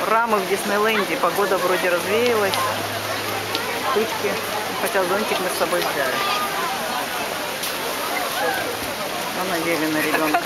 Ура, мы в Диснейленде. Погода вроде развеялась. Тучки. Хотя зонтик мы с собой взяли. Но надели на ребенка.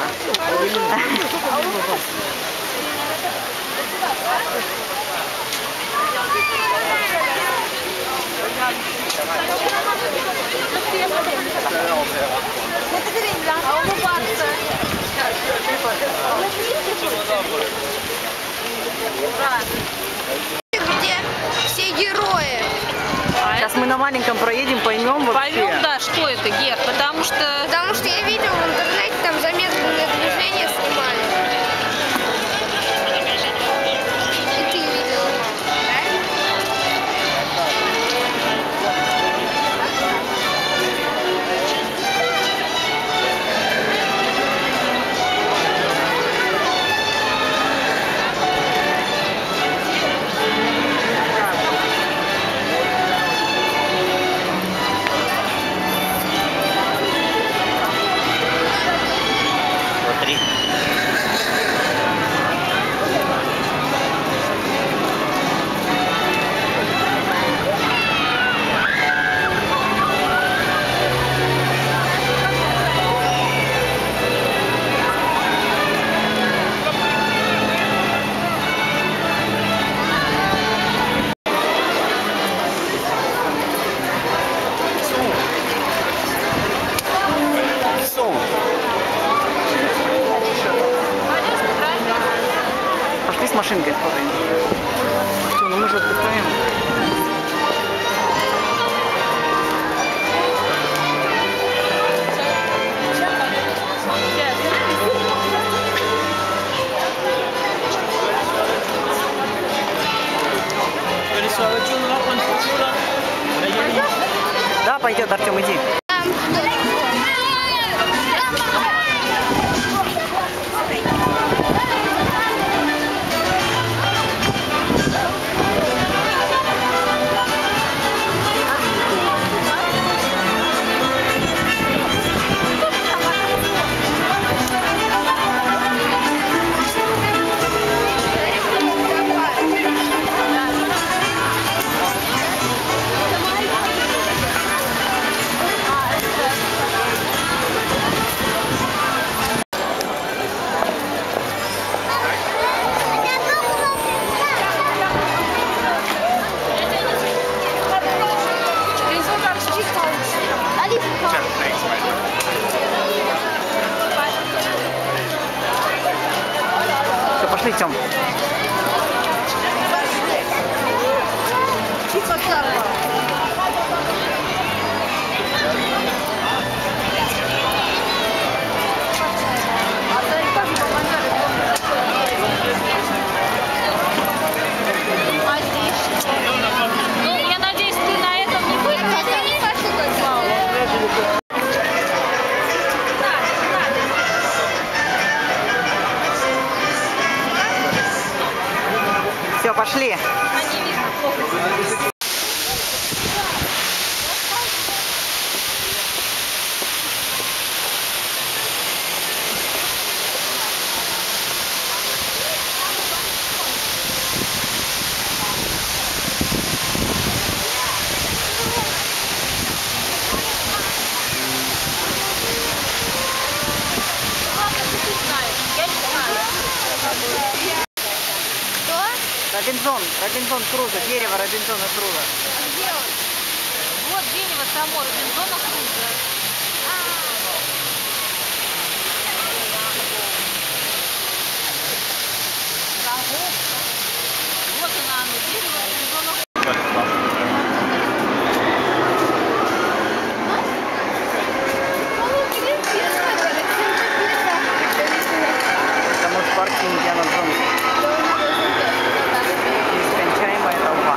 Где все герои? Сейчас мы на маленьком проедем, поймем вообще. Поймем, да, что это, Гер, потому что я видел в интернете, там замедленное движение снимали. И ты видела, Пошли с машинкой сходим. Все, ну мы же отдыхаем. Да, пойдет, Артем, иди. Все, пошли, Тём. ну, я надеюсь, ты на этом не будешь. Все, пошли. Робинзон Крузо, дерево Робинзона Крузо. Где он? Вот дерево само Робинзона Крузо. Вот оно, дерево Робинзона Крузо. Это мы в парке Индиана Джонс. Нескончаемая толпа.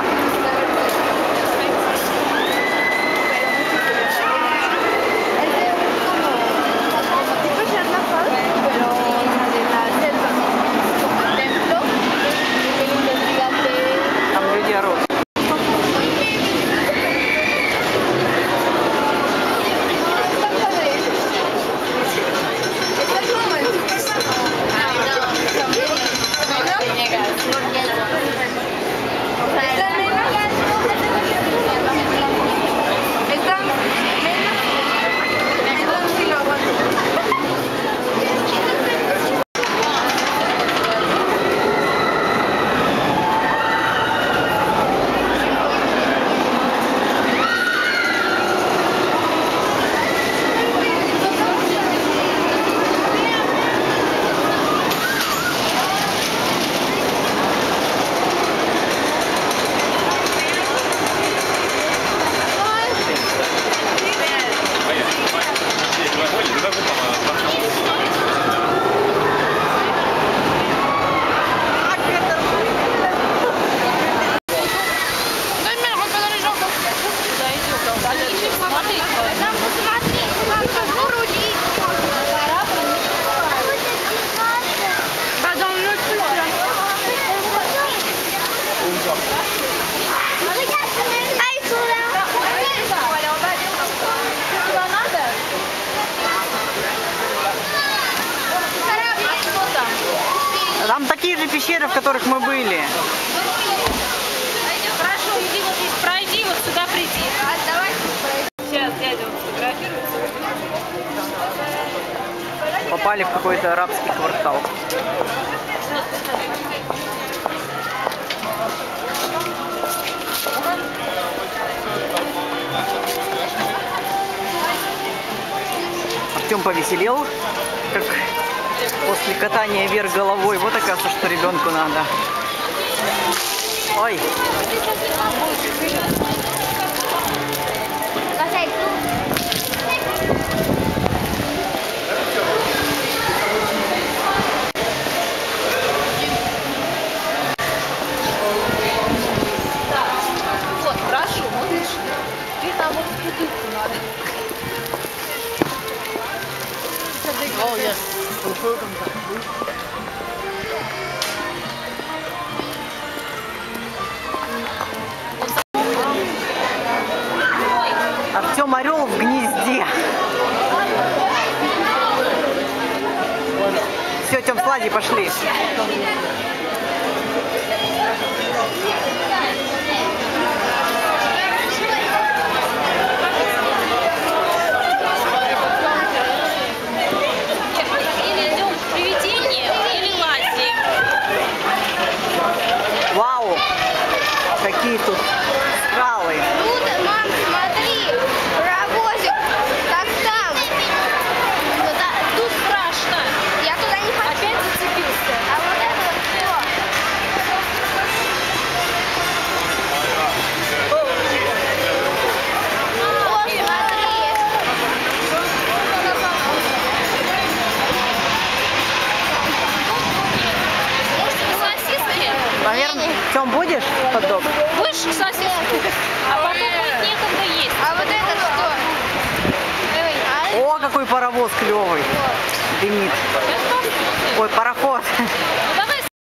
пещеры, в которых мы были. Хорошо, иди вот здесь пройди, вот сюда приди. А давай. Сейчас дядя вот сфотографируется. Попали в какой-то арабский квартал. Артем повеселел, как после катания вверх головой. Вот оказывается, что ребенку надо. Ой! Вот, хорошо, видишь? Ты там вот в бутылку надо. Артем орел в гнезде. Все, Тем, слади, пошли. Или идем в привидение, или лазим. Вау! Какие тут скалы. Тут, мам, смотри, паровозик, как там. Тут страшно. Я туда не хочу. Опять зацепился. А вот это вот что? О, смотри. Может, сосиски? Наверное, Тем, будешь хот-дог? Будешь сосиски? А потом будет некогда есть. А вот это что? Ой, О, какой паровоз клевый. Дымит. Это посмотрим. Ой, пароход. Ну, давай